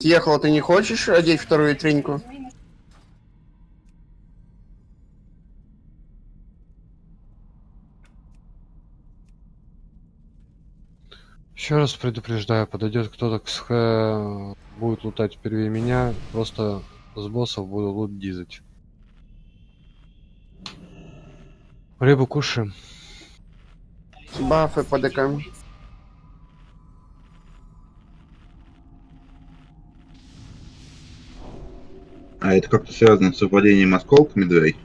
Отъехала, ты не хочешь одеть вторую витринку? Еще раз предупреждаю, подойдет кто-то будет лутать впереди меня, просто с боссов буду лут дизать. Рыбу кушаем. Бафы по ДК. А это как-то связано с совпадением осколками дверей?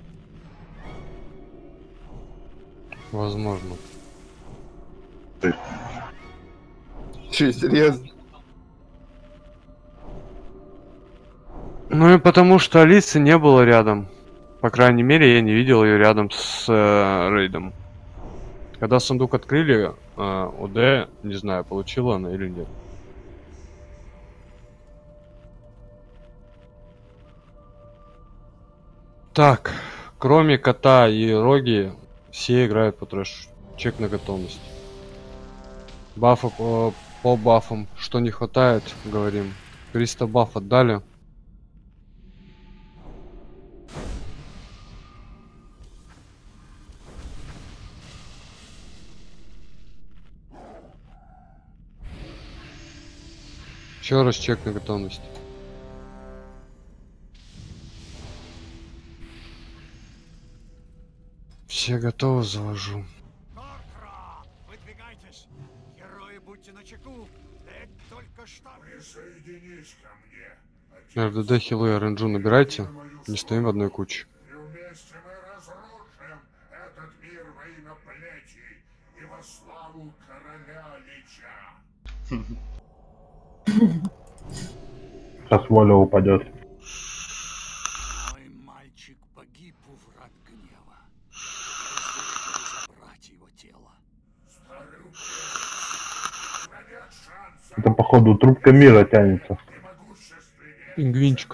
Возможно. Че, серьезно? Ну и потому что Алисы не было рядом. По крайней мере, я не видел ее рядом с рейдом. Когда сундук открыли, ОД, не знаю, получила она или нет. Так, кроме кота и Роги, все играют по трэшу. Чек на готовность. Бафы по бафам. Что не хватает, говорим. 300 баф отдали. Еще раз чек на готовность. Все готовы, завожу. Выдвигайтесь! Герои, будьте начеку! Эк, только что... Присоединись ко мне! РДД, хилу и РНГ набирайте. Не стоим в одной куче. И вместе мы разрушим этот мир во имя плети и во славу короля Лича! Сейчас воля упадет. Мой мальчик погиб у врат гнева. Забрать его тело. Это походу трубка мира тянется. Пингвинчик.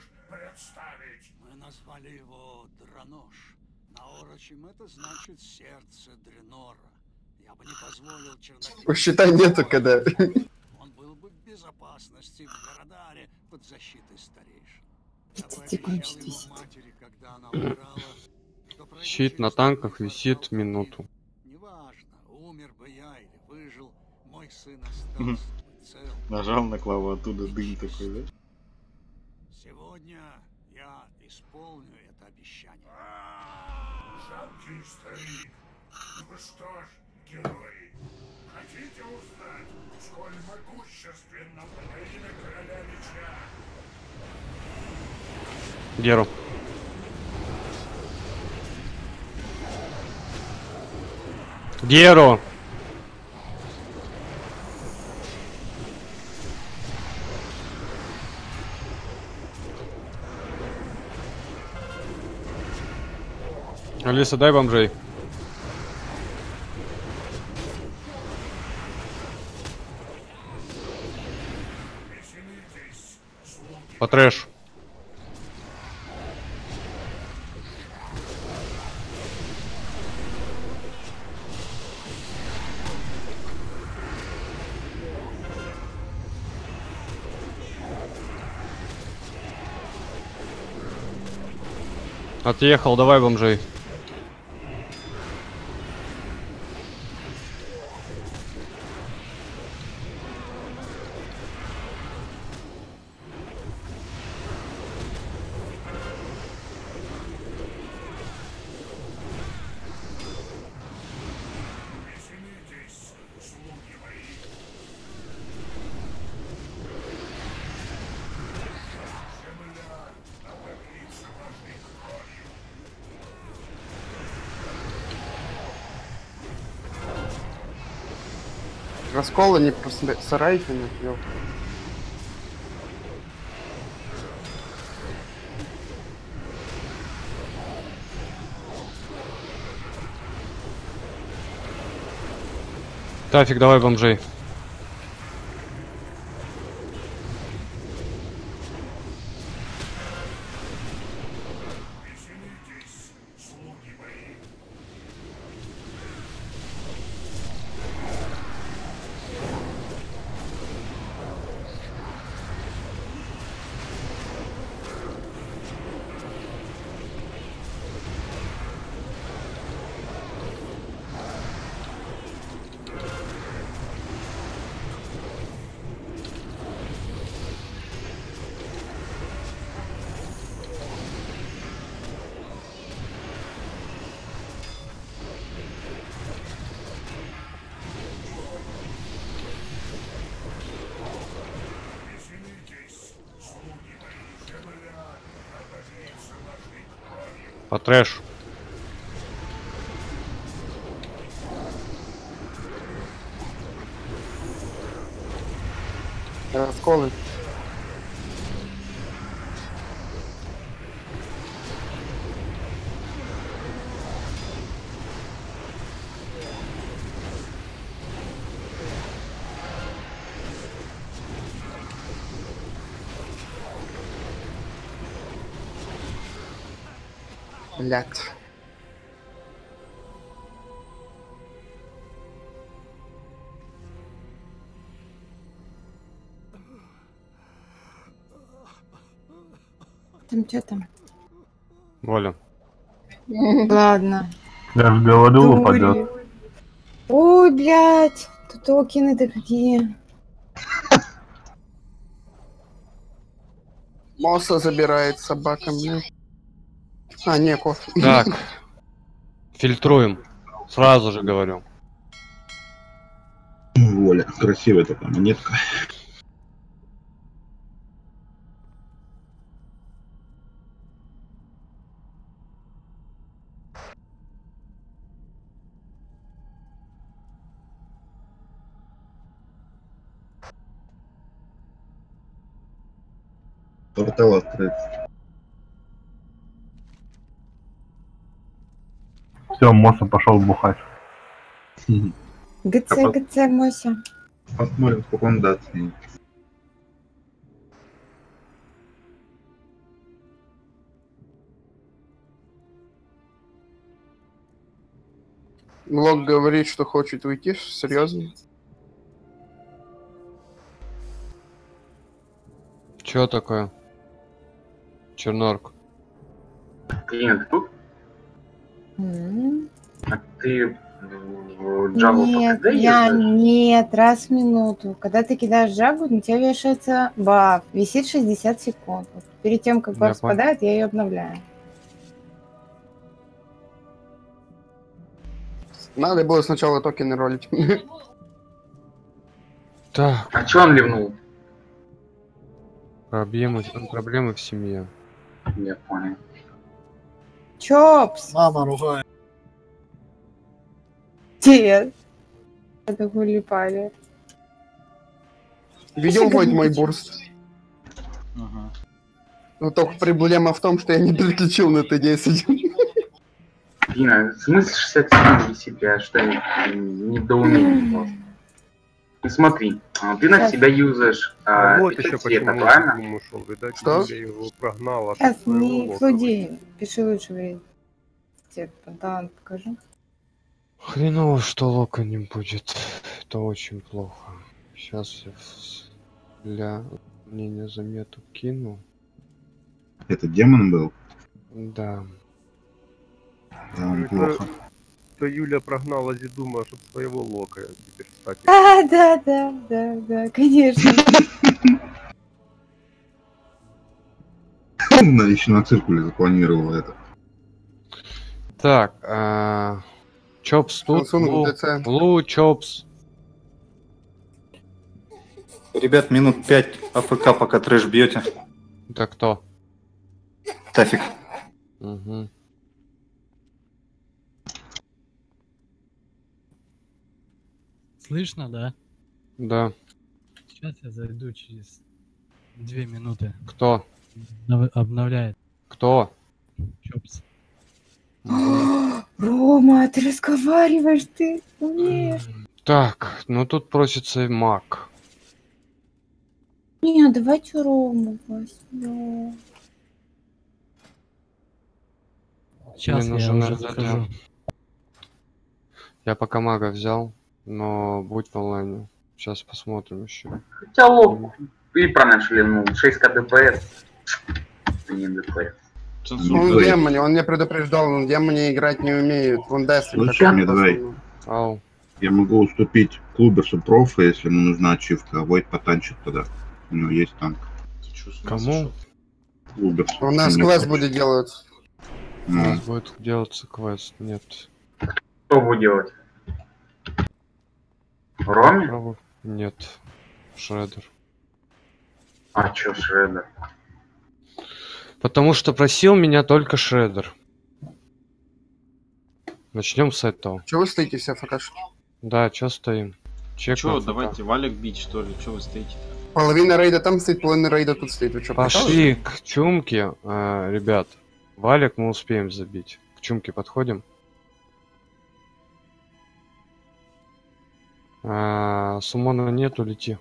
Мы назвали его Дранош. На орочем это значит сердце Дренора. Я бы не позволил черноте... Считай, нету когда. Он был бы в безопасности в Городаре под защитой старейшин. Видите, кончит висит. Когда она умирала, что Щит на танках висит минуту. неважно, умер бы я или выжил, мой сын остался цел. Нажал на клавиатуру, дым такой, да? Сегодня я исполню это обещание. Жалкий старик. Ну что ж, герои, хотите узнать, сколь могущественно имя короля Лича? Геру. Геру! Алиса, дай бомжей. По трэш. Отъехал, давай бомжей. Раскола не посрайте на ёлку. Тафик, давай бомжей. По трэшу. Расколы. Блядь. Там что там? Воля. Ладно. Я же говорил, Дури. упадет. Ой, блядь. Тут токены-то какие. Мосса забирает собака, блядь. А, не, кофе. Так. Фильтруем. Сразу же говорю. Воля, красивая такая монетка. Портал открыт. Все, Моса пошел бухать. ГЦ, ГЦ, Мося. Посмотрим, сколько он даст. Блок говорит, что хочет уйти. Серьезно? Чё такое? Чернорк. Клиент тут? М. А ты в Java Нет, PKD я юзаешь? нет, раз в минуту. Когда ты кидаешь жагу, на тебя вешается баф. Висит 60 секунд. Вот перед тем, как Я баф понял. спадает, я ее обновляю. Надо было сначала токены ролить. Так, А чё он ливнул? проблемы в семье. Я понял. Чопс! Мама ругает. Дед! Это гулипали. Видел хоть мой бурст? Ага. Но только проблема в том, что я не переключил на Т10. Дина, в смысле 60 секунд висит? Я что, недоумение просто. Ну смотри, ты на Сейчас. себя юзаешь Вот еще цвета, почему правильно? он ушел. Видать, Что? Юля его прогнала. Сейчас своего не лоха. флуди. Пиши лучше время. Тебе талант покажу. Хреново, что лока не будет. Это очень плохо. Сейчас я для мнения замету кину. Это демон был? Да. Да, он Это- плохо. То Юля прогнала Зидума, чтобы своего лока теперь стать. Да, конечно. Он еще на циркуле запланировал это. Так, Чопс тут. Сунул ТЦ. Лу, Чопс. Ребят, минут 5 АФК, пока трэш бьете. Это кто? Тафик. Угу. Слышно, да? Да. Сейчас я зайду через 2 минуты. Кто? Обновляет Кто? Чопс. Рома, ты разговариваешь, ты умеешь. Так, ну тут просится маг. Не, давайте Рому возьмем. Сейчас Мне я нужен уже РДД. захожу. Я пока мага взял, но будь в онлайне. Сейчас посмотрим еще. Хотя лоб и про наш ливнул. 6к ДПС. Это не ДПС. Он в демоне, он меня предупреждал, он в демоне играть не умеет. Он даст им Слушай, такой мне давай. посыл. Ау. Я могу уступить Клуберсу профа, если ему нужна ачивка, а Войт потанчит тогда. У него есть танк. Кому? Клуберс. У нас Нет, квест будет делать. У ну, нас будет делаться квест. Нет. Что будет делать? Роме? Право? Нет. Шредер. А чё Шредер? Потому что просил меня только Шредер. Начнем с этого. Чего вы стоите все факашки? Да, чё стоим? Чек Чё, на ФК. давайте валик бить, что ли? Чё вы стоите? Половина рейда там стоит, половина рейда тут стоит. Вы что, Пошли к чумке, ребят. Валик мы успеем забить. К чумке подходим. Сумона нету, лети.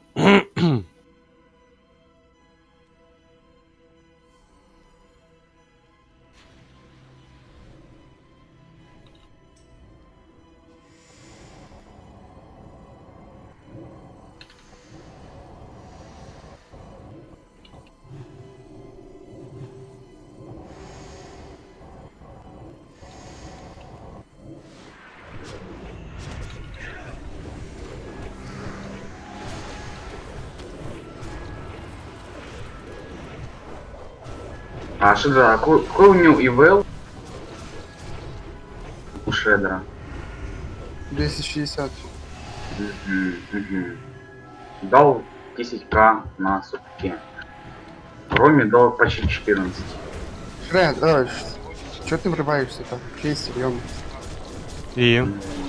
А Шредер, а какой у него ИВЛ? У Шредера. 260. Дал 10к на сутки. Роме дал почти 14. Шред, чё ты врываешься-то? Честь, серьезно. И?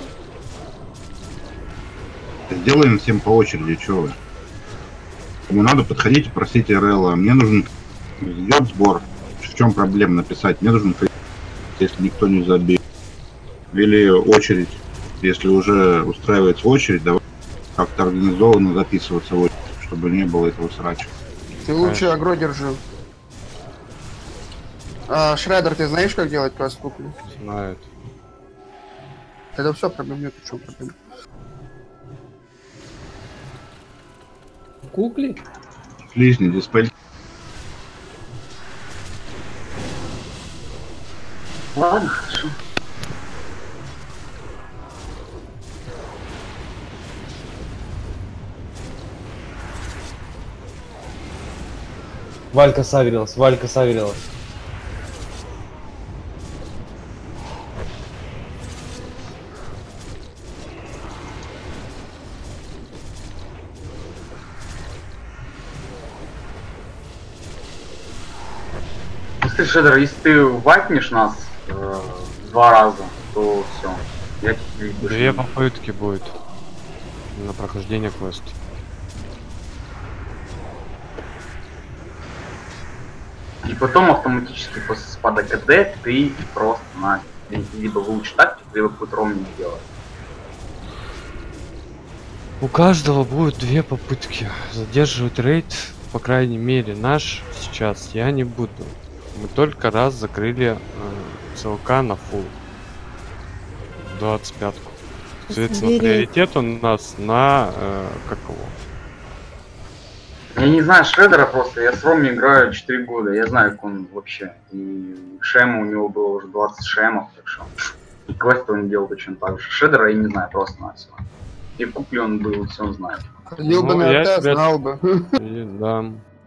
Сделаем всем по очереди, чё вы. Кому надо, подходите, просите РЛ. Мне нужен идет сбор. В чем проблема написать? Мне нужен фейс, если никто не забил. Или очередь. Если уже устраивается очередь, давай как-то организованно записываться в очередь, чтобы не было этого срача. Ты лучше агро держи. Шредер, ты знаешь, как делать квест куклю? Знает. Тогда все, проблем нет, в чем проблема. Кукли? Лишний диспель. Ладно, хорошо. Валька сагрилась, Валька сагрилась. Слушай, Шредер, если ты вайпнешь нас 2 раза, то все. Я тебе Две попытки будет на прохождение квеста. И потом автоматически после спада КД ты просто на либо выучишь тактику, либо какой-то ромник делать. У каждого будет 2 попытки. Задерживать рейд, по крайней мере, наш сейчас я не буду. Мы только раз закрыли ЦЛК на фулл. 25-ку. Соответственно, приоритет у нас на как его? Я не знаю Шредера просто, я с Роми играю 4 года, я знаю, как он вообще. И Шема у него было уже 20 шемов, так что. И квесты он делал точно так же. Шредера я не знаю, просто на все. И в купле он был, все он знает. Ходил бы на РТ, знал бы. Да.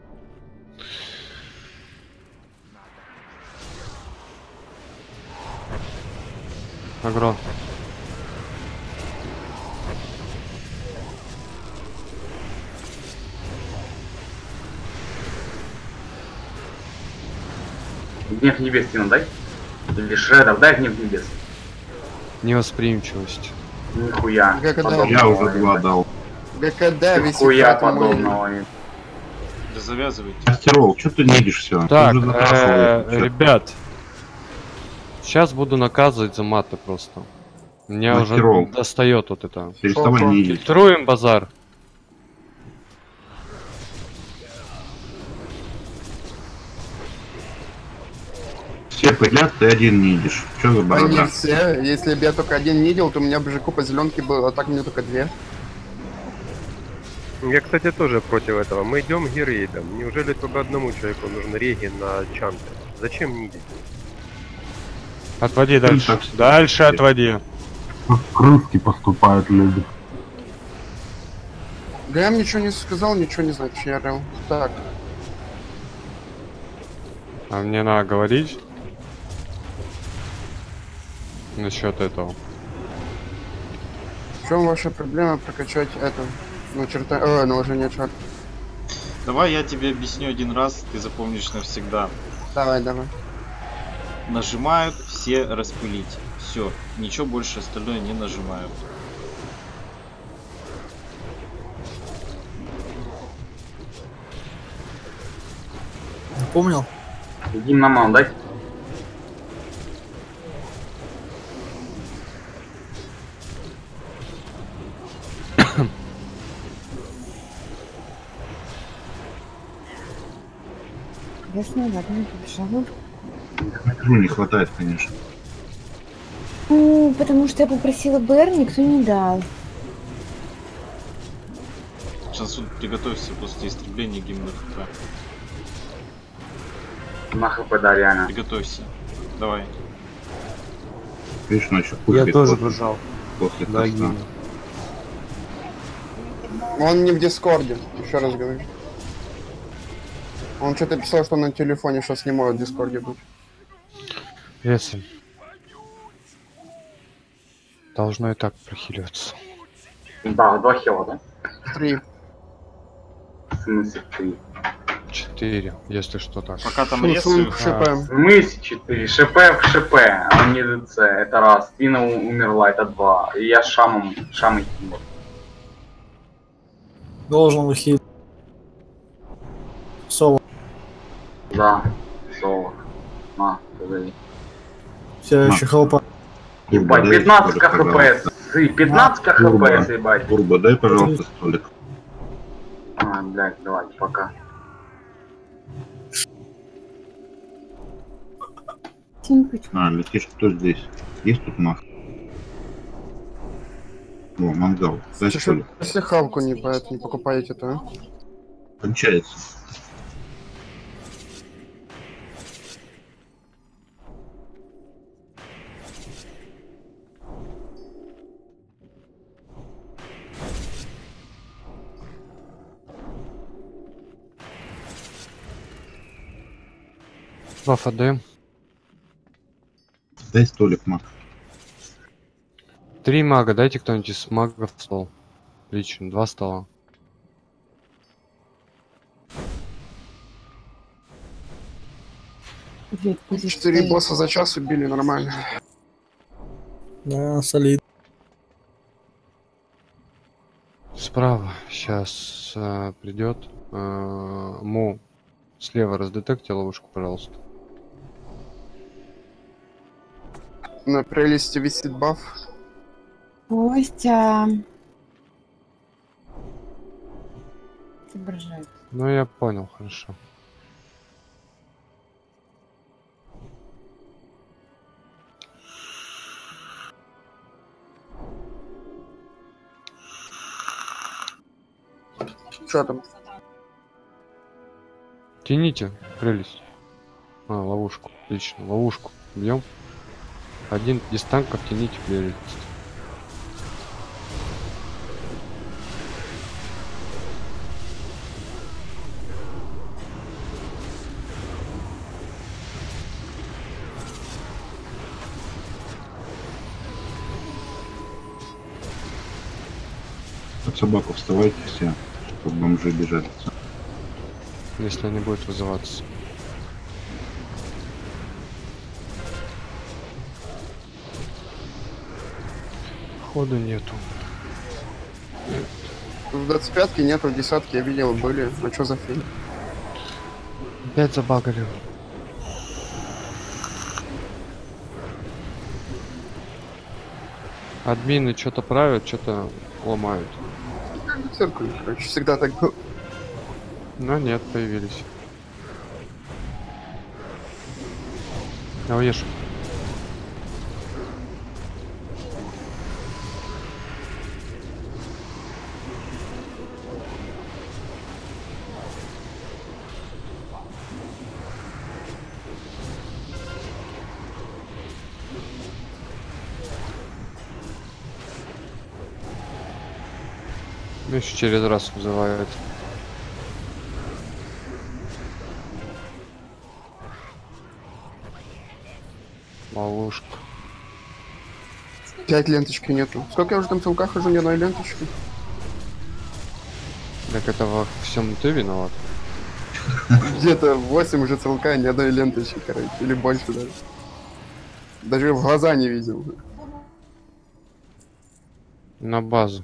Агро. Гнев небес Тина дай. Или Шредер, дай гнев небес. Невосприимчивость. Нихуя. Я уже 2 дал. ГКД висит. Нихуя подобного. Да завязывайте. Мастеров, что ты не видишь все? Так, ребят. Сейчас буду наказывать за маты просто. Меня Мастеров. уже достает вот это. Переставай не видеть. Фильтруем базар. Все пылят, ты один не видишь. Что за Они борода? все. Если бы я только один не видел, то у меня бы же купа зеленки было, а так мне только 2. Я, кстати, тоже против этого. Мы идем герейдом. Неужели только одному человеку нужен реги на чанте? Зачем нидить? Отводи дальше. Дальше отводи. Крыски поступают люди. Грэм ничего не сказал, ничего не знает, точнее, РЛ. Так. А мне надо говорить насчет этого. В чем ваша проблема прокачать это? Ну, черта... наложение чар. Давай я тебе объясню один раз, ты запомнишь навсегда. Давай. Нажимают все распылить. Все, ничего больше остальное не нажимаю. Помнил? Иди на ман, дай. Ясно, ладно, не побежала. Ну, не хватает, конечно. Ну, потому что я попросила БР, никто не дал. Сейчас суд приготовься после истребления гимна ФК. На ХП, да, реально. Приготовься. Давай. Видишь, ночью Я тоже прожал. После Да, теста. гимн. Он не в Дискорде, еще раз говорю. Он что-то писал, что на телефоне сейчас не может в Дискорде быть. Весы. Должно и так прохиливаться. Да, 2 хила, да? 3. В смысле 3? 4, если что так. Пока там Шум, рисую. ШП. В смысле 4? ШП в ШП, а не ДЦ, это раз. Твина умерла, это 2. И я с шамой кинул. Должен выхить. Соло. Да, соло. На, погоди. Все еще хлопа. Ебать, 15 хп. 15 хп, ебать. Турбо, дай, пожалуйста, столик. А, блядь, давайте, пока. Летишь, кто здесь? Есть тут мах? О, мангал. Дай столик. Если хавку не покупаете, то... Кончается. Баф АД. Дай столик, маг. 3 мага, дайте кто-нибудь из магов стол. Лично, 2 стола. Блядь, 4 босса за час убили, нормально. Да, солид. Справа сейчас придет. Му. Слева раздетекте ловушку, пожалуйста. На прелести висит баф. Костя. Отображает. Ну, я понял, хорошо. Что там? Тяните, прелесть. Ловушку. Отлично, ловушку. Бьем. Один из танков тяните прелесть. Под собаку вставайте все, чтобы бомжи бежали. Если они будут вызываться. Ходу нету. В 25-ке нету, в 10-ке я видел, были. А что за фильм? Опять забагали. Админы что-то правят, что-то ломают. Циркуль, короче, всегда так было. Но нет, появились. Ешь. Еще через раз вызывает. Ловушка. 5 ленточки нету. Сколько я уже там целка хожу, ни одной ленточки? Так это во всем ты виноват? Где-то 8 уже целка, ни одной ленточки, короче. Или больше даже. Даже в глаза не видел. На базу.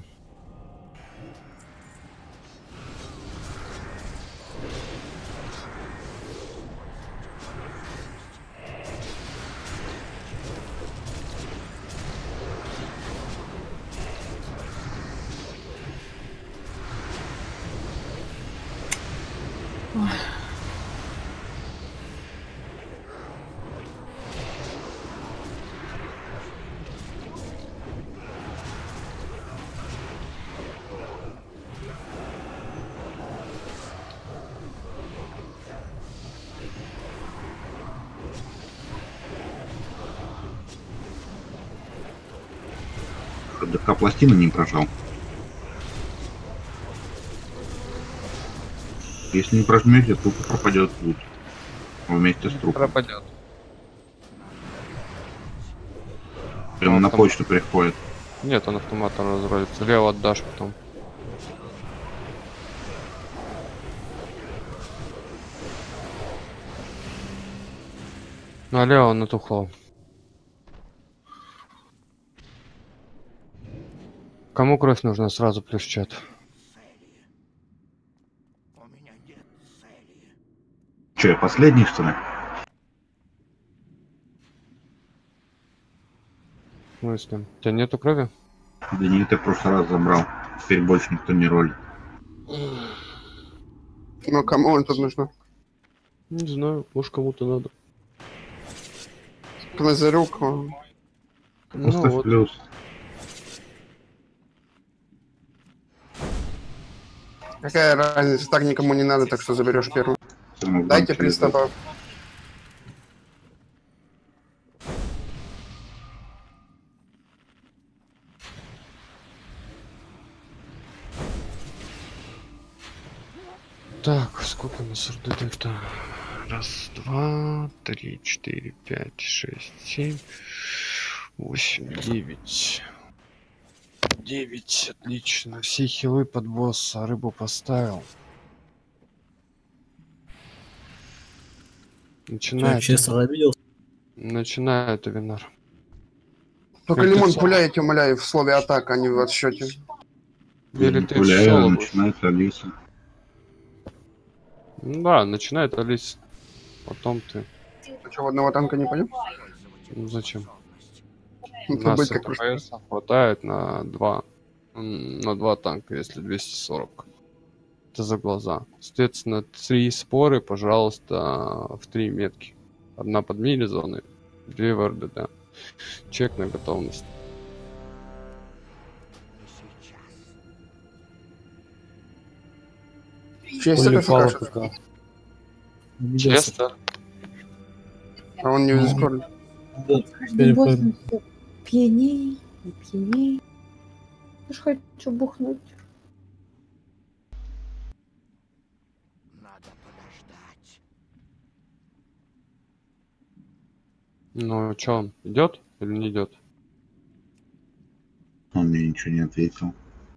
ДК пластины не прожал. Если не прожмете, тупо пропадет лут. Вместе с трупом. Пропадет. И он на почту приходит. Нет, он автоматом разродится. Лево отдашь потом. Ну, а Лео натухло. Кому кровь нужна, сразу плюс чат. Че, я последний, что ли? В смысле? У тебя нету крови? Да нет, я в прошлый раз забрал. Теперь больше никто не ролит. Ну, кому он тут нужно? Не знаю, может кому-то надо. Кназарюк. Поставь вот. плюс. Какая разница? Так никому не надо, так что заберешь первым. Дайте приступа. Так, сколько у нас РДД-то? Раз, два, три, четыре, пять, шесть, семь, восемь, девять. 9, отлично. Все хилы под босса, рыбу поставил. Начинает. Начинает Винар. Только лимон пуляете, умоляю, в слове атака, а не в отсчете. Или ты пуляю, начинает Алиса. Ну да, начинает Алиса. Потом ты. А что, в одного танка не пойдем? Ну зачем? Ну, У нас как ФПС хватает на 2 танка, если 240. Это за глаза. Соответственно, 3 споры, пожалуйста, в 3 метки. Одна под мили зоны, 2 в РДД. Чек на готовность. Честер ФК. Честер. А он не в Дискорде. Каждый босс все пьяней и пьяней. Я ж хочу бухнуть. Надо подождать. Ну, что он, идет или не идет? Он мне ничего не ответил.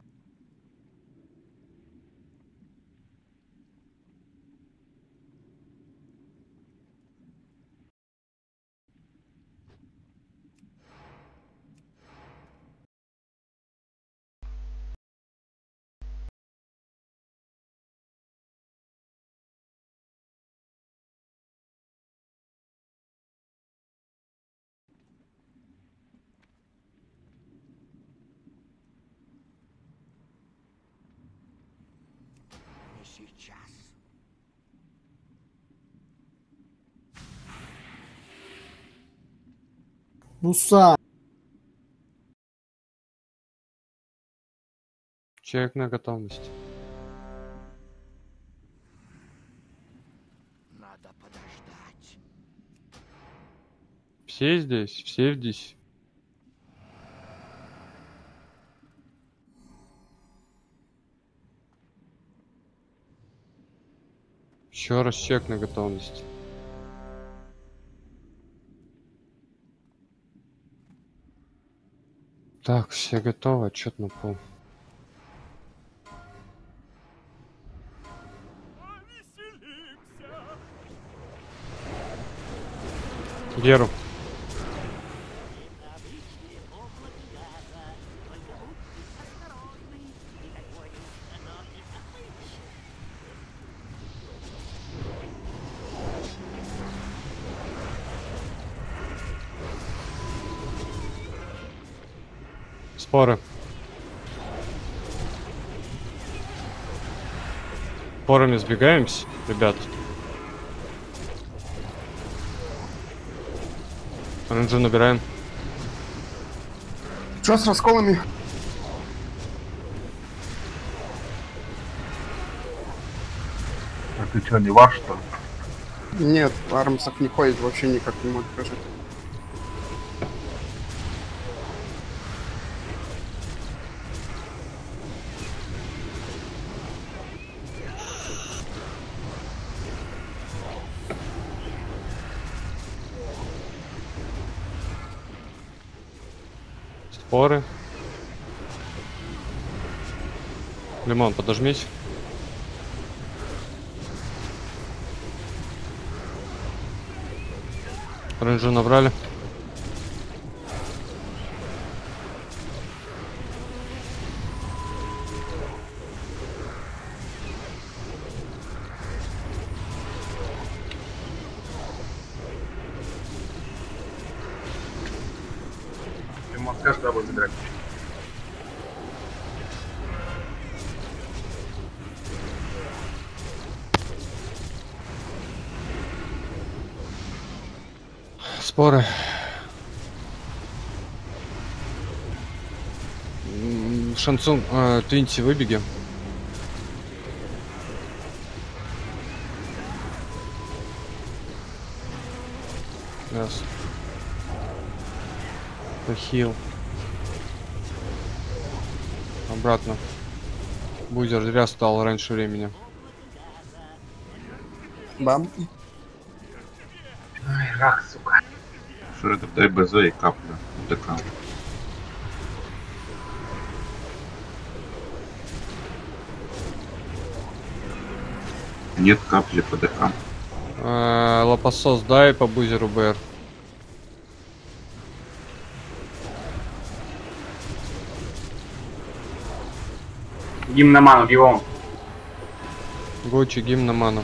Сейчас. Муса. Чек на готовность. Надо подождать. Все здесь, все здесь. Еще раз чек на готовность. Так, все готовы, отчет на пол. Геру. Споры. Спорами сбегаемся, ребят. Ренджу набираем. Что с расколами? А ты что, не ваш, что ли? Нет, Армсов не ходит, вообще никак не может прожить. Споры. Лимон, подожмись. Ренджу набрали. Лимон, скажешь, куда будет забирать? Споры. Шансун, Твинти, выбеги. Yes. Хил. Обратно. Бузер зря стал раньше времени. Бам. Ай, рак, сука. Шредер, дай БЗ и капля. ДК. Нет капли по ДК. Лопасос дай по бузеру БР. Гимн на ману, бегом. Гочи, гимн на ману.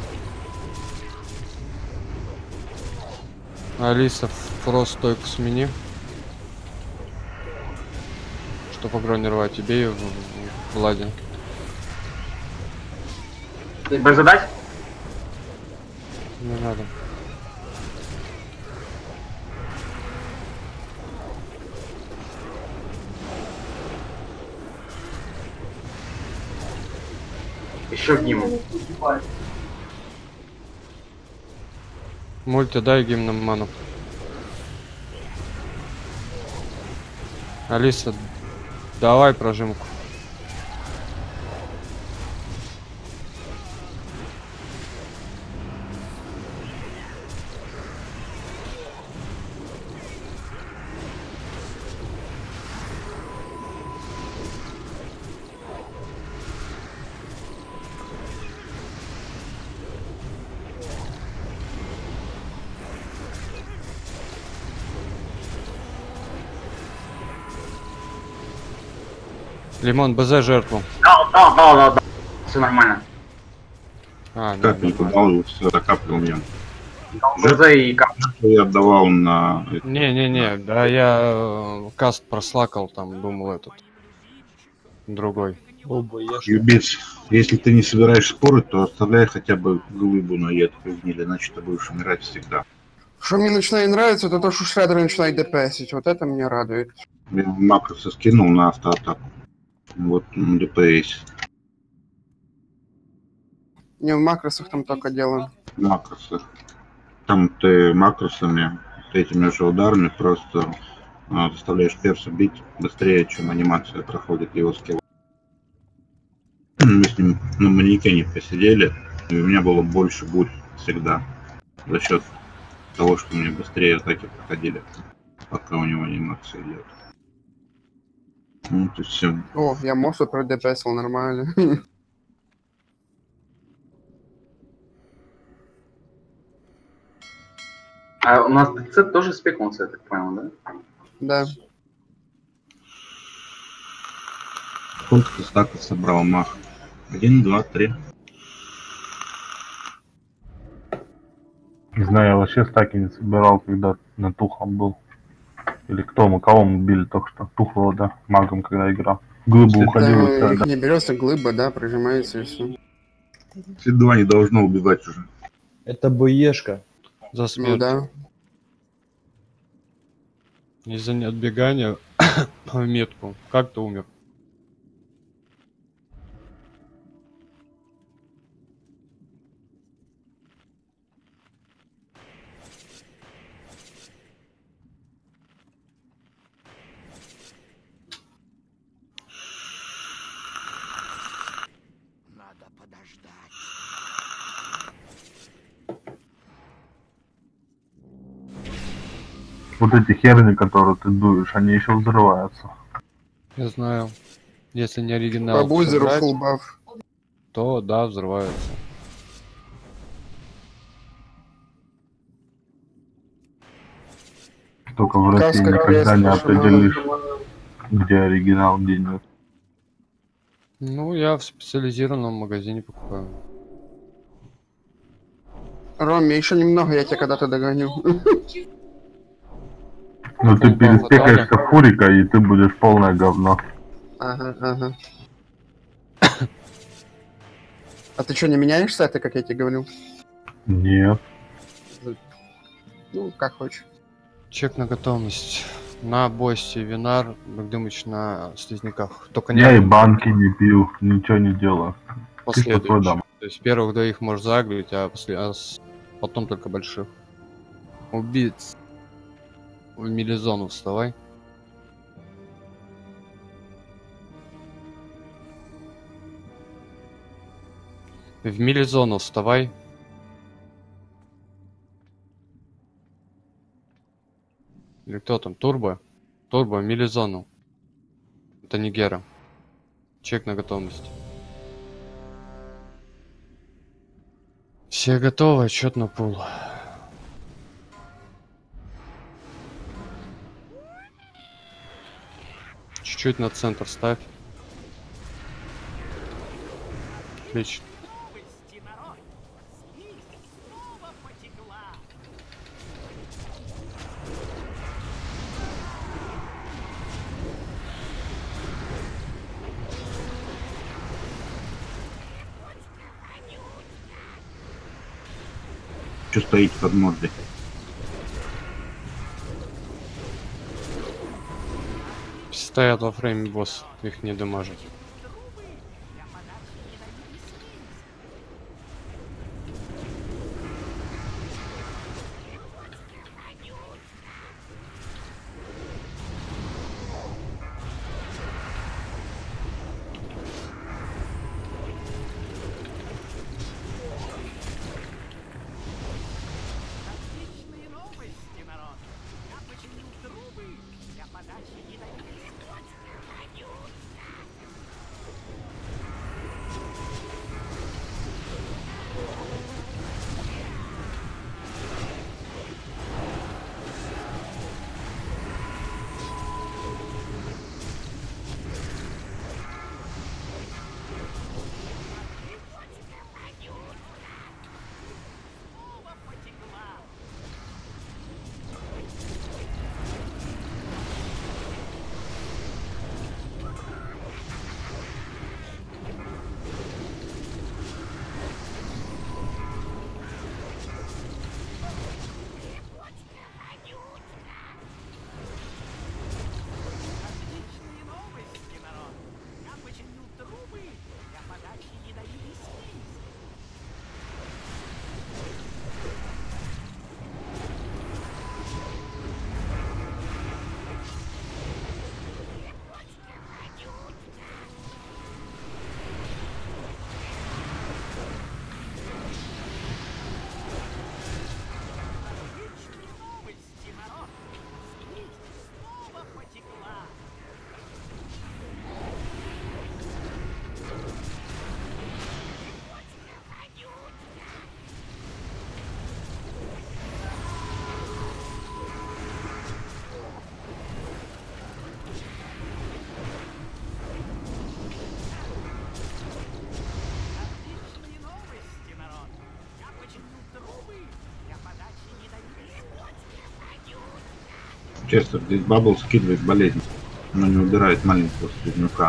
Алиса, фрост стойку смени. Чтоб агро не рвать. Тебе ее в ладе. Будешь задать? Не надо. Еще гимн. Мульти, дай гимн на ману. Алиса, давай прожимку. Лимон, БЗ жертву. Да. Все нормально. Капельку дал, и все, закапливал мне. БЗ и капельку. Я отдавал на... Не, да я каст прослакал, там думал этот. Другой. Юбец, если ты не собираешь споры, то оставляй хотя бы глыбу на едкую гниль, иначе ты будешь умирать всегда. Что мне начинает нравиться, это то, что Шредер начинает ДПСить. Вот это меня радует. Я макросы скинул на автоатаку. Вот ДПС. Не, в макросах там только дело. Макросы. Там ты макросами, этими же ударами просто заставляешь перса бить быстрее, чем анимация проходит его скилл. Мы с ним на манекене посидели, и у меня было больше бурь всегда. За счет того, что мне быстрее атаки проходили, пока у него анимация идет. Вот и все. О, я Мосу про ДПСил нормально. А у нас ДЦ тоже спекнулся, я так понял, да? Да. Сколько ты стаков собрал, Мах? 1, 2, 3. Не знаю, я вообще стаки не собирал, когда на тухом был. Или кто мы, кого мы били только что? Тухлого, да, магом, когда играл. Глыбу уходил. Да, их Да. не берется глыба, да, прижимается и все. С2 не должно убивать уже. Это боешка. За смерть. Ну да. Из-за неотбегания в метку. Как ты умер? Надо подождать. Вот эти херни, которые ты дуешь, они еще взрываются. Я знаю. Если не оригинал, По бузеру собрать, full баф. то да, взрываются. Только в России Каска, никогда крест, не шаман. определишь, где оригинал, где нет. Ну, я в специализированном магазине покупаю. Роме, еще немного, я тебя когда-то догоню. Ну ты Фулл баф перестекаешься фурика, и ты будешь полное говно. Ага, ага. А ты что, не меняешь сеты, как я тебе говорил? Нет. Ну, как хочешь. Чек на готовность. На Бости Винар, Багдымыч на Слизняках. Только не Я и банки не пью, ничего не делаю. последующих. То есть первых двоих можешь загрузить, а, потом только больших. Убийц. В милизону вставай. В милизону вставай. Или кто там? Турбо? Турбо, милизону. Это не Гера. Чек на готовность. Все готовы, отчет на пул. Чуть-чуть на центр ставь. Отлично. Что стоите под мордой? Стоят во фрейме, босс. Их не дамажит. Честер, здесь бабл скидывает болезнь, но не убирает маленького слизнюка.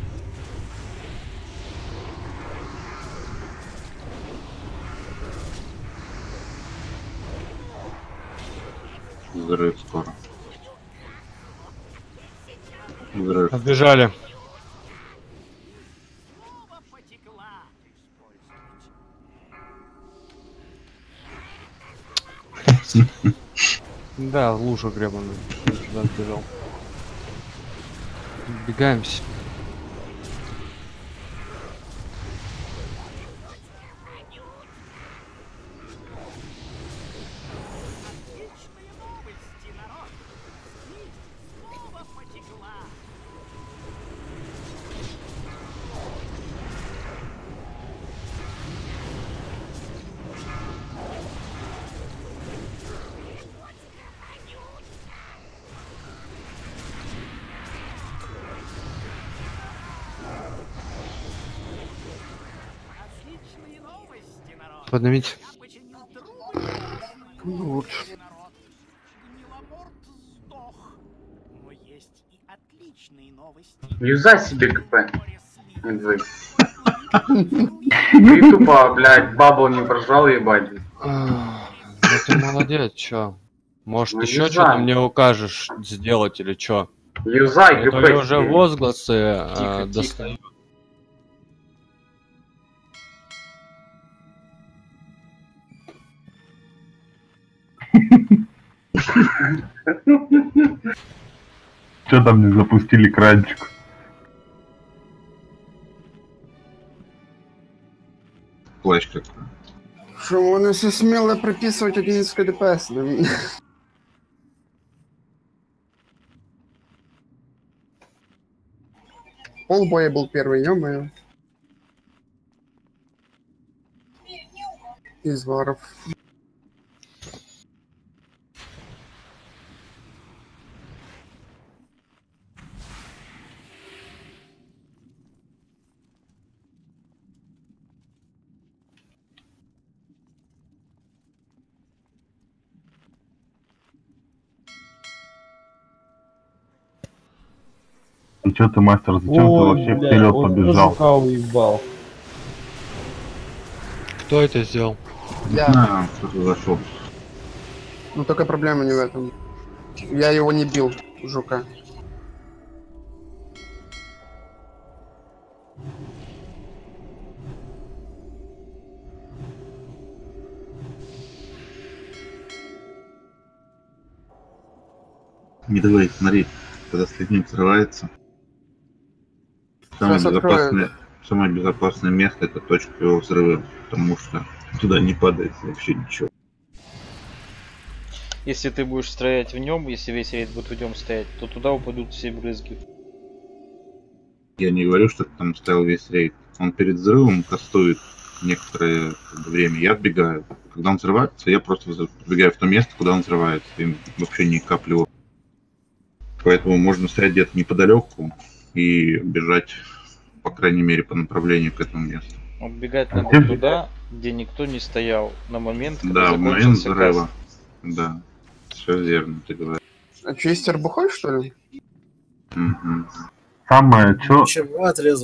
Взрыв скоро. Взрыв. Отбежали. Да, лужа гребаная. Сюда сбежал. Бегаемся. Поднимите. Лучше. Юзай себе КП. Медведь. Ты тупо, блядь, бабл не прожал, ебать. Ну ты молодец, чё? Может, Ну, еще юзай. что-то мне укажешь сделать или чё? Юзай Это КП. я уже тебе. возгласы Тихо, достаю. Что там не запустили кранчик? Плащ какой. Що вони все сміло приписувати 11 ДПС. Да? Полбоя был первый, ё-моё. Из варов. И что ты, мастер, зачем ты вообще вперед побежал? уебал. Кто это сделал? Да, кто-то зашел. Ну только проблема не в этом. Я его не бил, жука. Медвей, смотри, когда слизняк взрывается, самое безопасное место — это точка его взрыва, потому что туда не падает вообще ничего. Если ты будешь стоять в нем, если весь рейд будет в нем стоять, то туда упадут все брызги. Я не говорю, что ты там ставил весь рейд. Он перед взрывом кастует некоторое время, я отбегаю. Когда он взрывается, я просто подбегаю в то место, куда он взрывается. И вообще ни капли опыта. Поэтому можно стоять где-то неподалеку и бежать, по крайней мере, по направлению к этому месту. Убегать надо туда, где никто не стоял на момент, когда Да, в момент закончился взрыва. каст. Да, все верно, ты говоришь. А Честер бухой, что ли? Угу. Самое что Чего отрезал?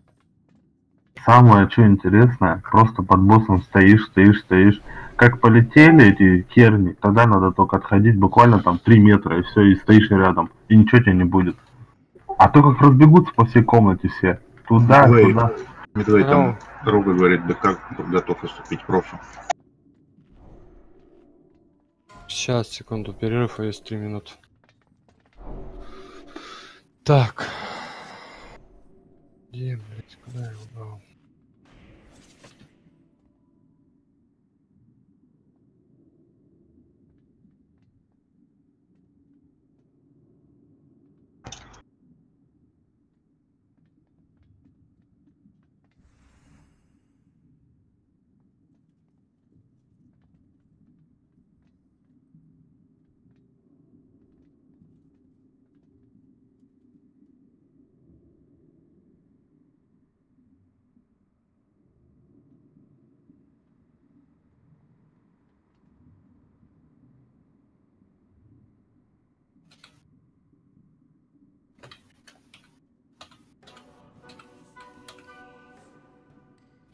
интересное, просто под боссом стоишь. Как полетели эти терни, тогда надо только отходить буквально там 3 метра, и все, и стоишь рядом, и ничего тебе не будет. А то как разбегутся по всей комнате все, туда. Медведь там друга говорит, да как готов уступить профу. Сейчас, секунду, перерыв, а есть 3 минуты. Так. Где, блядь, куда я убрал?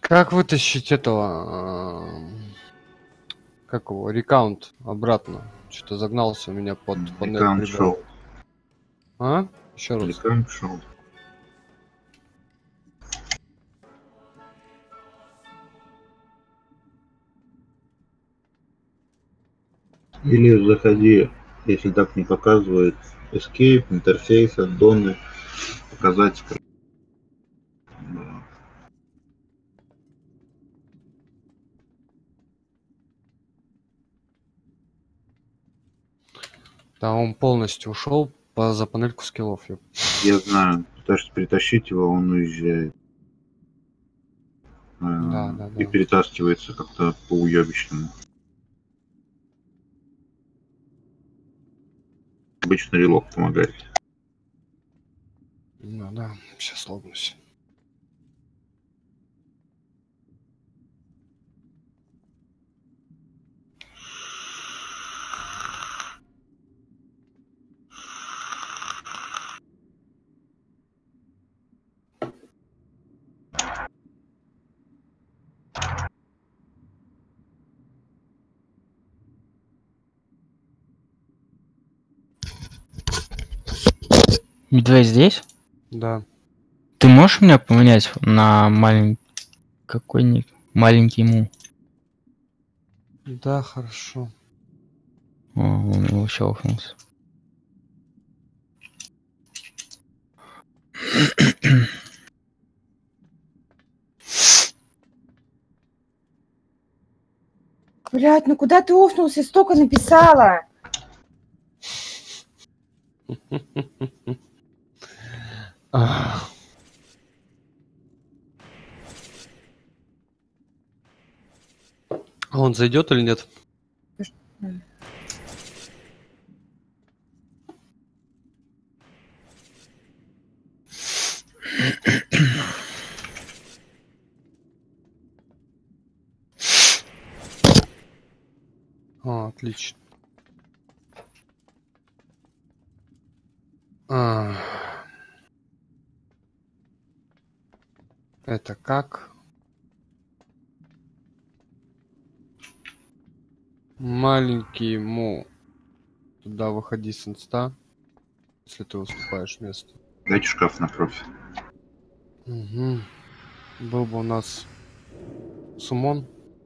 Как вытащить этого... как его? Рекаунт обратно. Что-то загнался у меня под панель. Рекаунт шел. А? Еще раз. Рекаунт шел. Или заходи, если так не показывает, Escape, интерфейс, аддоны, показать. Да, он полностью ушел за панельку скиллов. Я знаю, пытаешься притащить его, он уезжает. Да. И перетаскивается как-то по-уебищному. Обычно релок помогает. Ну да, сейчас логнусь. Медведь здесь? Да. Ты можешь меня поменять на маленький... Какой ник? Маленький му. Да, хорошо. О, он его щелкнулся. Блядь, ну куда ты офнулся? Столько написала. А он зайдет или нет? Отлично. Это как? Маленький му. Туда выходи с инста, если ты уступаешь место. Дайте шкаф на профи. Угу. Был бы у нас сумон.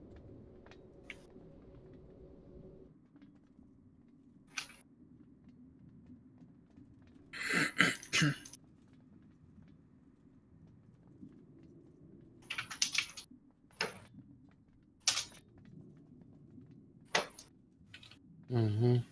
Угу.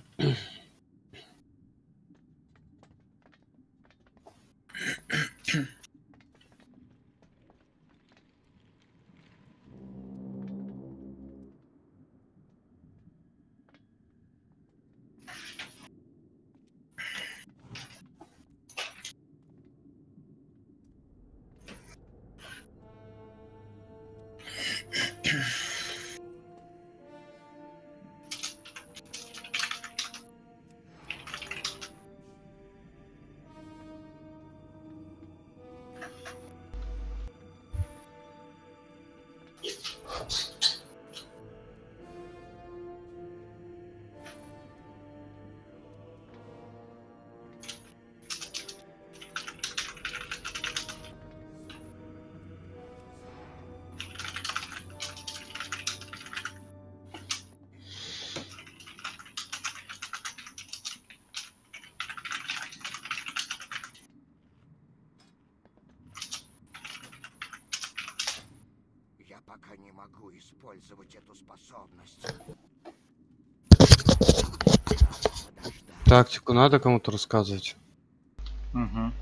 Пока не могу использовать эту способность. Тактику надо кому-то рассказывать. Угу.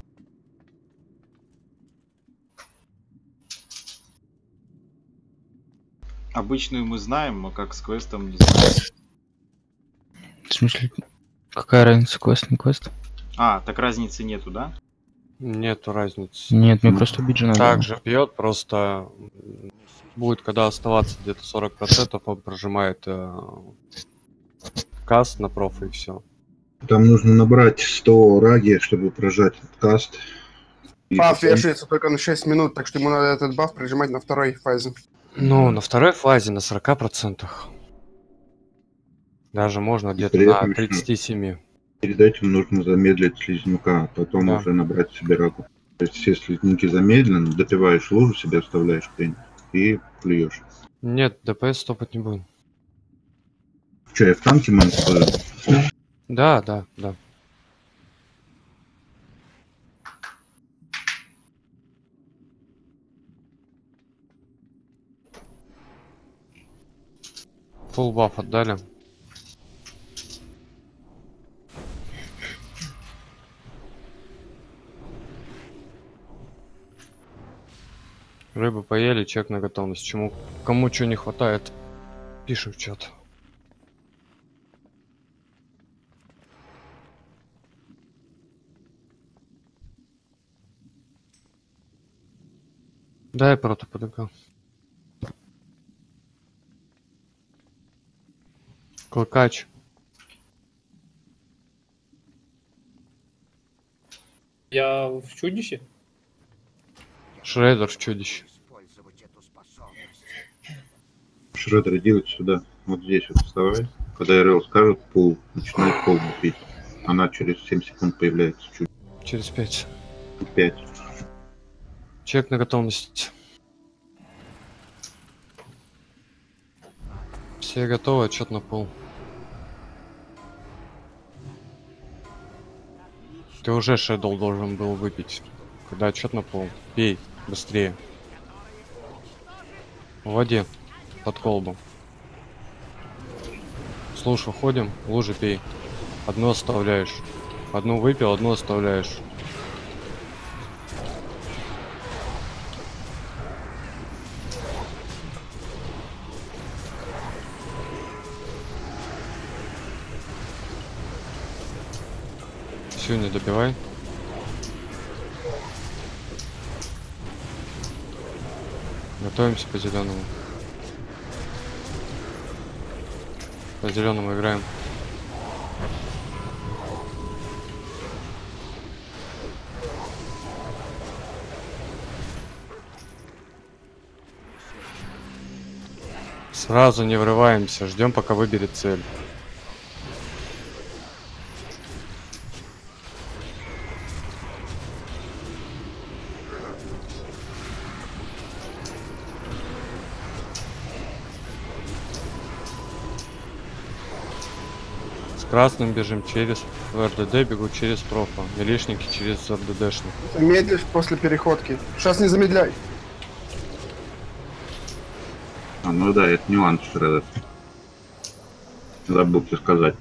Обычную мы знаем, но как с квестом не знаем. В смысле, какая разница, квест, не квест? А, так разницы нету, да? Нету разницы. Нет, мне просто убить же надо. Так же бьет, просто будет, когда оставаться где-то 40%, он прожимает каст на проф и все. Там нужно набрать 100 раги, чтобы прожать этот каст. Баф вешается только на 6 минут, так что ему надо этот баф прижимать на второй фазе. Ну, на второй фазе на 40%. Даже можно где-то при на этом 37. Перед этим нужно замедлить слизняка, а потом Да. уже набрать себе рагу. То есть все слизняки замедлены, допиваешь лужу, себе оставляешь пень и плюешь. Нет, ДПС стопать не будем. Че, я в танке могу стоять? Да, да, да. Фулл баф отдали. Рыбу поели, чек на готовность. Кому что не хватает, пиши в чат. Дай прото ПДК. Клыкач. Я в чудище? Шредер в чудище. Шредер, иди вот сюда. Вот здесь вот вставай. Когда РЛ скажет пол, начинает пол пить. Она через 7 секунд появляется чуть. Через 5. 5. Чек на готовность. Все готовы, отчет на пол. Ты уже шедл должен был выпить. Когда отчет на пол. Пей, быстрее. В воде. Под колбу. Слушай, уходим, лужи пей. Одну оставляешь. Одну выпил, одну оставляешь. Все, не добивай. Готовимся по зеленому. По зеленому играем. Сразу не врываемся, ждем, пока выберет цель. С красным бежим через РДД, бегу через профа. Милишники через РДДшник. Медлишь после переходки. Сейчас не замедляй. А, ну да, это нюанс Шредер. Забыл тебе сказать.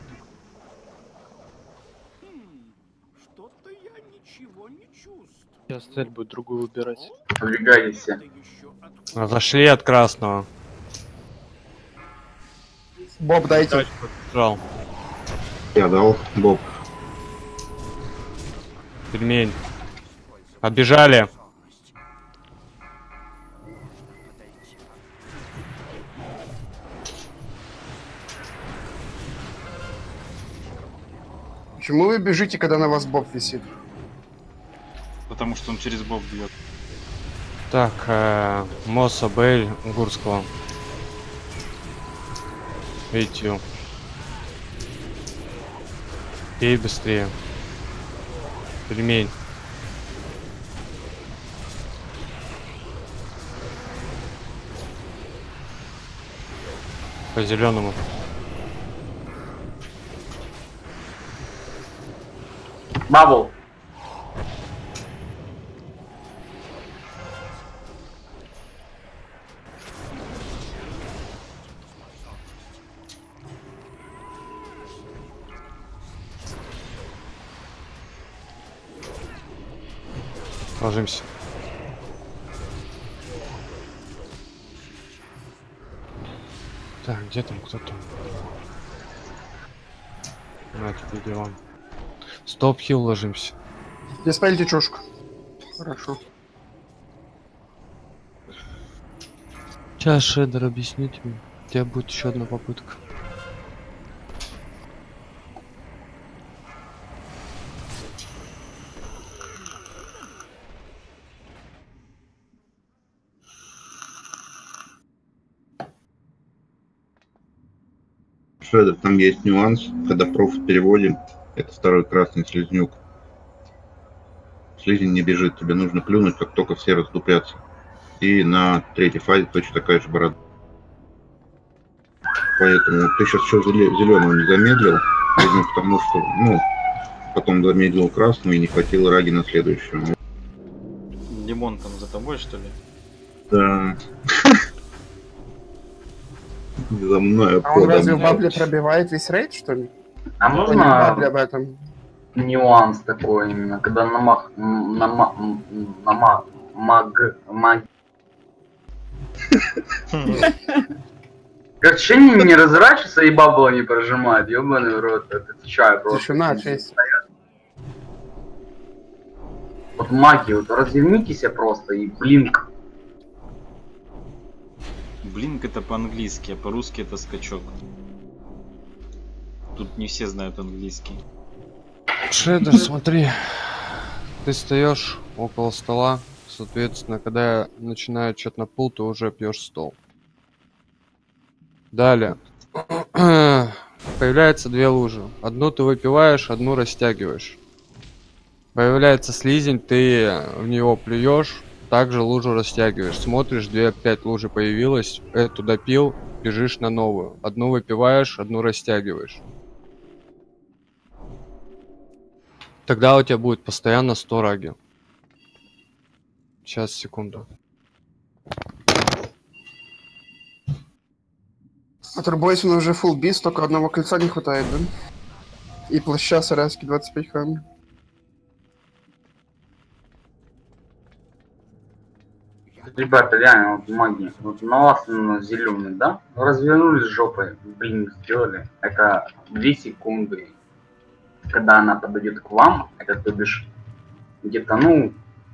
Сейчас цель будет другую выбирать. Подвигайтесь все. Зашли от красного. Боб, дайте. Жал. Я дал, Боб. Пельмень. Отбежали. Почему вы бежите, когда на вас Боб висит? Потому что он через бок бьет. Так, Моса, Бейль, Гурского. Эйтью. Пей быстрее. Пельмень. По зеленому. Бабл. Ложимся. Так, где там кто-то? На, тебе дела. Стоп-хилл ложимся. Диспель течушка. Хорошо. Сейчас Шедер объясню тебе. У тебя будет еще одна попытка. Шредер, там есть нюанс, когда проф переводим, это второй красный слизнюк. Слизень не бежит, тебе нужно плюнуть, как только все расступятся. И на третьей фазе точно такая же борода. Поэтому ты сейчас еще зеленого не замедлил, видно, потому что, ну, потом замедлил красную и не хватило раги на следующую. Димон там за тобой, что ли? Да. За мной. А он разве в бабле пробивает весь рейд, что ли? А можно об этом нюанс такой именно, когда Короче, не разворачивается и бабла не прожимает, ёбаный в рот, это отвечаю просто. Тишина, честь. Вот маги, вот развернитесь просто и блинк. Блинк это по-английски, а по-русски это скачок. Тут не все знают английский. Шредер, смотри. Ты встаешь около стола, соответственно, когда начинает что-то на пул, ты уже пьешь стол. Далее. Появляются две лужи. Одну ты выпиваешь, одну растягиваешь. Появляется слизень, ты в него плюешь, также лужу растягиваешь. Смотришь, 2-5 лужи появилось, эту допил, бежишь на новую. Одну выпиваешь, одну растягиваешь. Тогда у тебя будет постоянно 100 раги. Сейчас, секунду. А Турбойсона уже full бист, только одного кольца не хватает, да? И плаща сарайский 25 хам. Ребята, реально, вот маги, вот на вас зеленый, да? Развернулись жопой, блин, сделали. Это 2 секунды. Когда она подойдет к вам, это то бишь где-то, ну,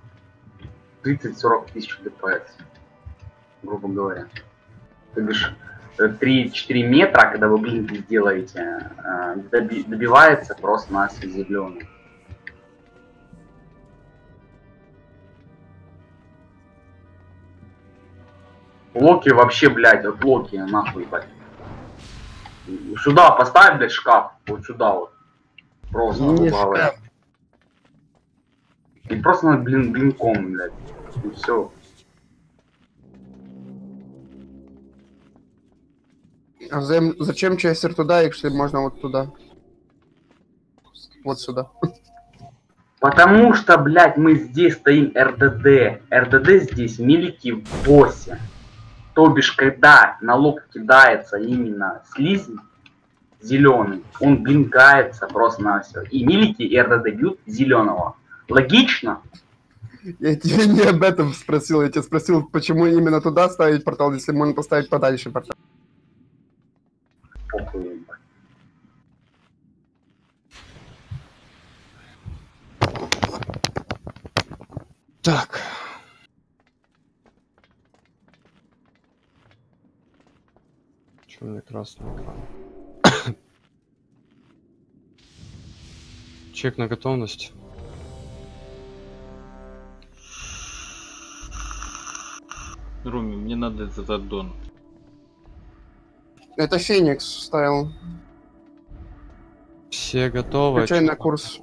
30-40 тысяч ДПС, грубо говоря. То бишь 3-4 метра, когда вы блинки сделаете, добивается просто нас зеленый. Локи вообще, блядь, вот Локи, нахуй, блядь. Сюда поставь, блядь, шкаф, вот сюда вот. Просто, грубо говоря. И просто надо, блинком, блядь. И все. А зачем Честер туда, если можно вот туда? Вот сюда. Потому что, блядь, мы здесь стоим РДД. РДД здесь милики в боссе. То бишь, когда на лоб кидается именно слизень зеленый, он блинкается просто на все. И милики и РДД бьют зеленого. Логично? Я тебя не об этом спросил, я тебя спросил, почему именно туда ставить портал, если можно поставить подальше портал. Так. Чё у меня красный экран? Чек на готовность. Руми, мне надо этот аддон. Это Феникс ставил. Все готовы? Включай на курс.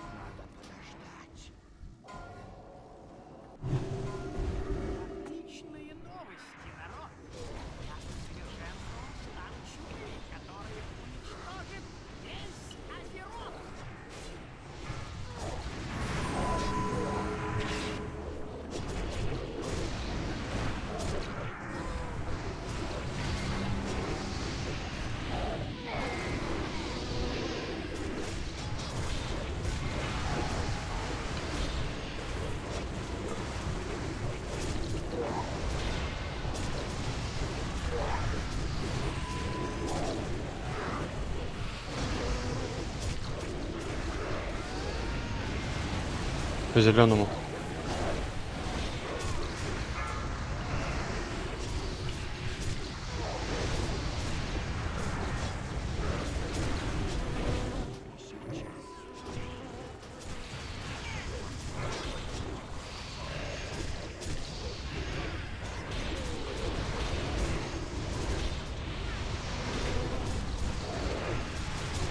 По зеленому.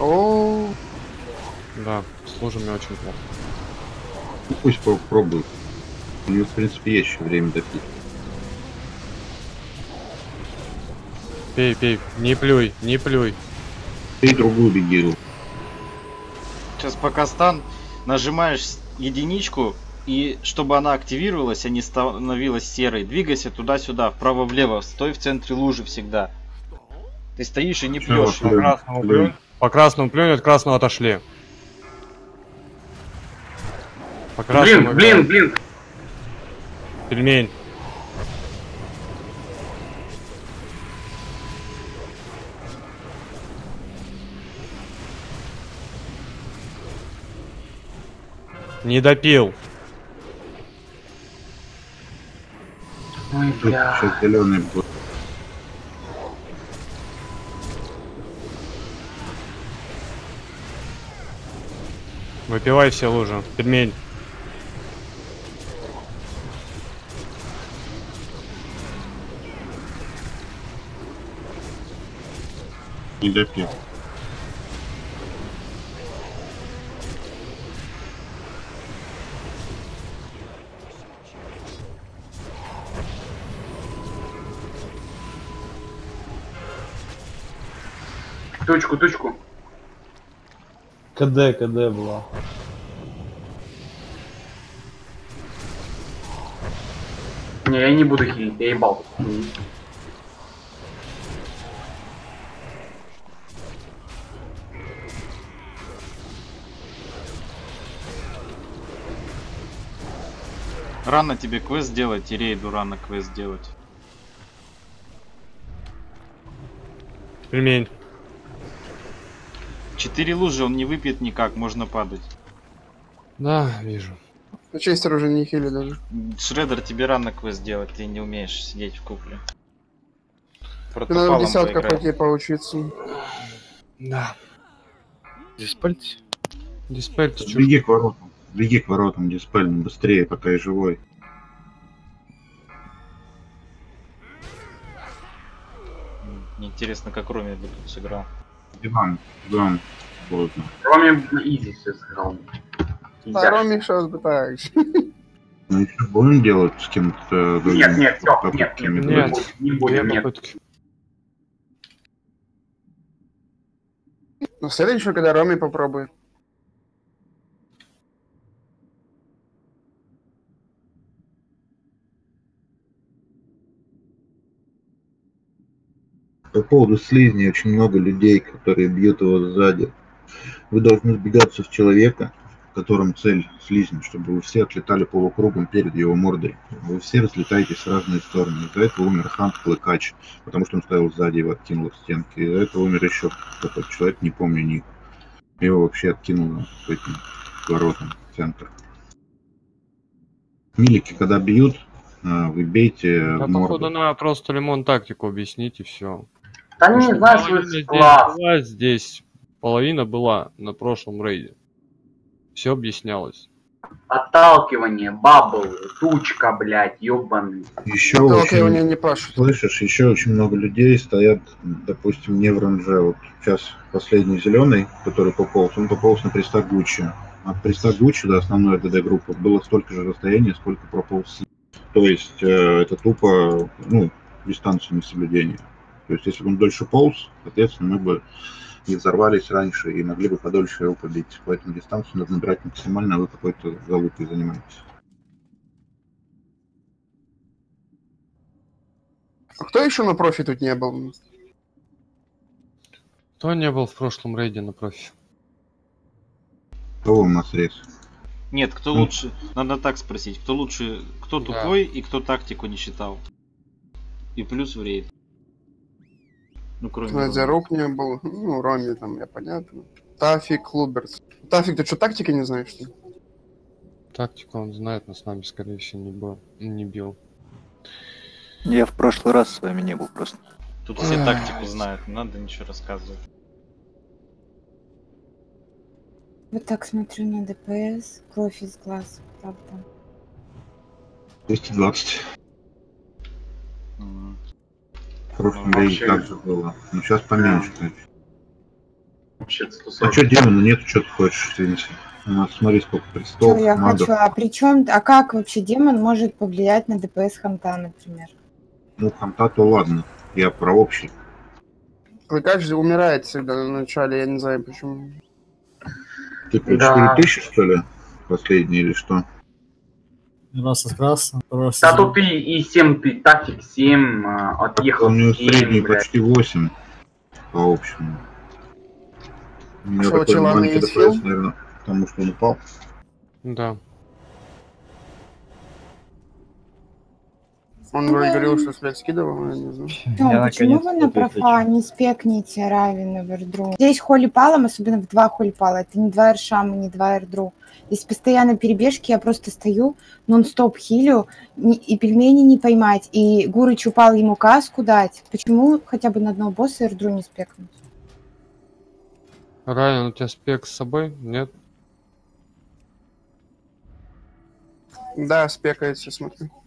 О, Да, с лужами очень плохо. Ну, пусть попробует. У него, в принципе, есть еще время допить. Пей, пей, не плюй, не плюй. Ты другую беги. Сейчас пока стан, нажимаешь единичку, и чтобы она активировалась, а не становилась серой, двигайся туда-сюда, вправо-влево, стой в центре лужи всегда. Ты стоишь и не пьешь. По красному плюнь, от красного отошли. По красному Блин. Пельмень. Не допил. Ой, бля. Сейчас зеленый будет. Выпивай все лужи. Пельмень. Не допил. Точку. КД была. Не, я не буду хилить, я ебал. Рано тебе квест делать, и рейду рано квест делать. Пельмень. 4 лужи он не выпьет никак, можно падать. Да, вижу. ну Честер уже не хили даже. Шредер, тебе рано квест делать, ты не умеешь сидеть в купле. Ты надо в десятка пойти поучиться. Да. Диспельте. Диспельте, чё? Беги к воротам. Беги к воротам, диспель, быстрее, пока я живой. Мне интересно, как Роми бы тут сыграл. Диван, плотно. Роми на изи все сыграл. А Роми сейчас бы так же. Ну еще будем делать с кем-то? Нет, не будем, нет. Ну, следующего, когда Роми попробует. По поводу слизни очень много людей, которые бьют его сзади. Вы должны сбегаться в человека, в котором цель слизни, чтобы вы все отлетали полукругом перед его мордой. Вы все разлетаетесь в разные стороны. Из-за этого умер Хант Клыкач, потому что он стоял сзади, его откинул в стенки. Из-за этого умер еще какой-то человек, не помню ник. Его вообще откинуло к этим воротам в центр. Милики, когда бьют, вы бейте Да, в морду. походу, надо просто Лимон тактику объяснить и все. Да не знаешь, здесь половина была на прошлом рейде. Все объяснялось. Отталкивание, бабл, тучка, блядь, ёбаный. Еще Отталкивание не пашут. Слышишь, еще очень много людей стоят, допустим, не в ранже. Вот сейчас последний зеленый, который пополз, он пополз на пристак Гуччи. От пристак Гуччи до основной РДД группы было столько же расстояния, сколько прополз. То есть это тупо, дистанция несоблюдения. То есть если бы он дольше полз, соответственно, мы бы не взорвались раньше и могли бы подольше его побить. Поэтому дистанцию надо набирать максимально, а вы какой-то залупой занимаетесь. А кто еще на профи тут не был? Кто не был в прошлом рейде на профи? Кого у нас рейс? Нет, кто лучше, надо так спросить, кто лучше, кто тупой и кто тактику не считал. И плюс в рейд. Ну, кроме Надя Рук не был, Роми там, я понятно. Тафик, Луберс. Тафик, ты что, тактики не знаешь, что ли? Тактику он знает, но с нами, скорее всего, не бил. Я в прошлый раз с вами не был просто. Тут все тактику знают, не надо ничего рассказывать. Вот так смотрю на ДПС, кровь из глаз, правда. 220. В прошлом рейде так же было. Но сейчас поменьше, конечно. Вообще, А что демона нету, что ты хочешь, извините? У нас, смотри, сколько престолов, Что я магов. хочу? А при чем? А как вообще демон может повлиять на ДПС Ханта, например? Ну, ханта, то ладно. Я про общий. Клыкач же умирает всегда на начале, я не знаю почему. Ты про Да. 4000, что ли? Последний или что? Раз раз, Да тут и 7, ты тактик 7, отъехал У него 7, средний блядь. почти 8 по общему. У меня Что, у такой Челана маленький есть ДПС, хил? наверное, потому что он упал. Да. Он вроде говорил, что спек скидывал, я не знаю. Тём, почему вы на профа не спекните Равен и Вердру? Здесь холи палом, особенно в 2 холи пала. Это не 2 эршама, не 2 эрдру. Здесь постоянно перебежки, я просто стою, нон-стоп хилю, и пельмени не поймать, и Гурыч упал, ему каску дать. Почему хотя бы на одного босса эрдру не спекнуть? Райан, у тебя спек с собой? Нет? Да, спекается, смотри.